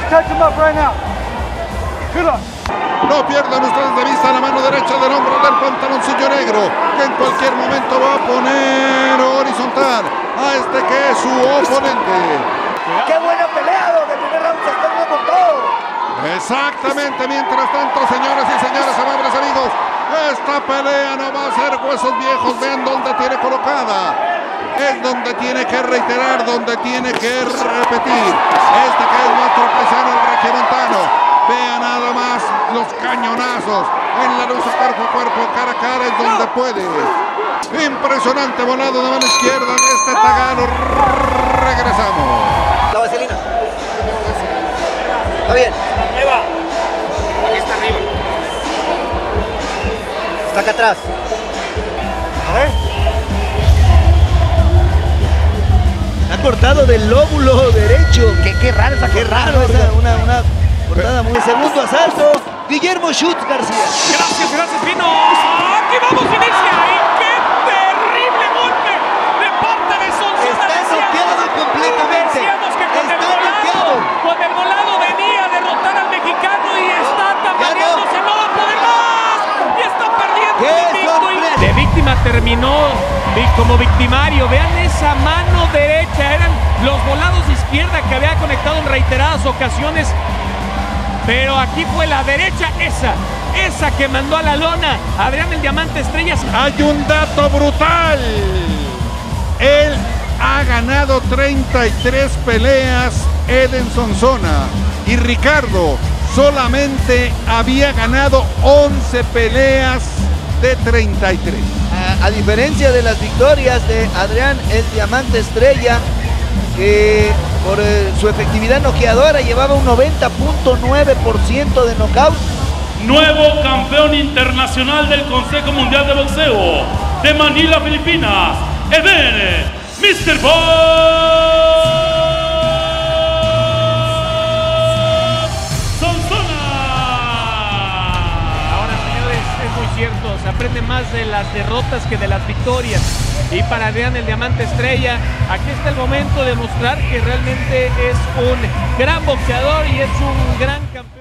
No pierdan ustedes de vista la mano derecha del hombre del pantaloncillo negro, que en cualquier momento va a poner horizontal a este que es su oponente. ¡Qué buena pelea! De primer round se está dando con todo. Exactamente, mientras tanto, señoras y señores, amables amigos, esta pelea no va a ser huesos viejos. Vean dónde tiene colocada. Es donde tiene que reiterar, donde tiene que repetir. Este que es nuestro paisano, el regiomontano. Vean nada más los cañonazos en la lucha cuerpo a cuerpo, cara a cara, es donde puede. Impresionante volado de mano izquierda de este tagano. Regresamos. La vaselina. Está bien. Ahí va. Aquí está arriba. Está acá atrás. A ver. Ha cortado del lóbulo derecho. Qué raro esa. Qué raro esa, una cortada muy. Segundo asalto, Guillermo Schutz García. Gracias, Pino. Aquí vamos, inicia. Y qué terrible golpe de parte de Sonsona. Está noqueado completamente. Decíamos que con el volado venía a derrotar al mexicano y está tambaleándose, no va a poder más. Y está perdiendo invicto. De víctima terminó como victimario. Vean esa mano derecha. Eran los volados de izquierda que había conectado en reiteradas ocasiones. Pero aquí fue la derecha, esa que mandó a la lona Adrián el Diamante Estrellas. Hay un dato brutal. Él ha ganado 33 peleas, Eden Sonsona, y Ricardo solamente había ganado 11 peleas de 33. A diferencia de las victorias de Adrián el Diamante Estrella, que por su efectividad noqueadora llevaba un 90.9% de knockout. Nuevo campeón internacional del Consejo Mundial de Boxeo de Manila, Filipinas, Eden Mr. Bob Sonsona. Ahora, señores, es muy cierto, se aprende más de las derrotas que de las victorias. Y para Adrián el Diamante Estrella, aquí está el momento de mostrar que realmente es un gran boxeador y es un gran campeón.